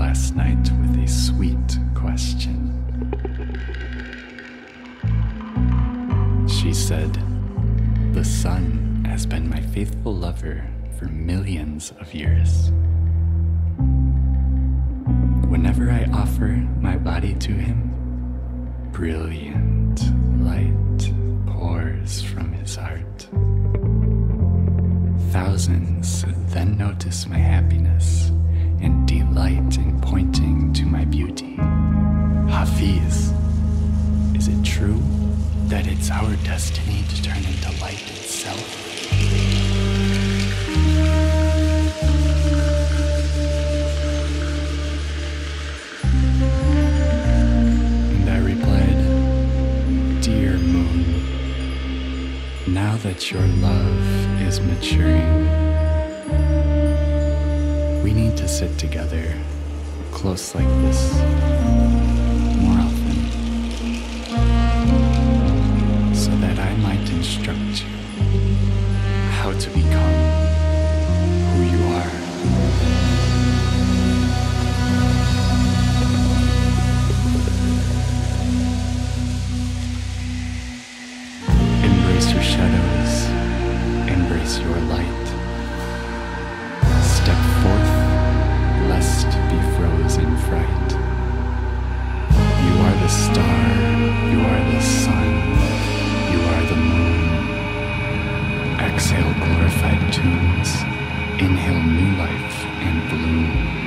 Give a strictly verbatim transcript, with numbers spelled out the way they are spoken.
last night with a sweet question. She said, "The sun has been my faithful lover for millions of years. Whenever I offer my body to him, brilliant light pours from his heart. Thousands then notice my happiness and delight in pointing to my beauty. Hafiz, is it true that it's our destiny to turn into light itself?" Now that your love is maturing, we need to sit together, close like this, more often, so that I might instruct you how to become who you are. Embrace your shadows, embrace your light. Step forth, lest be frozen in fright. You are the star, you are the sun, you are the moon. Exhale glorified tunes, inhale new life and bloom.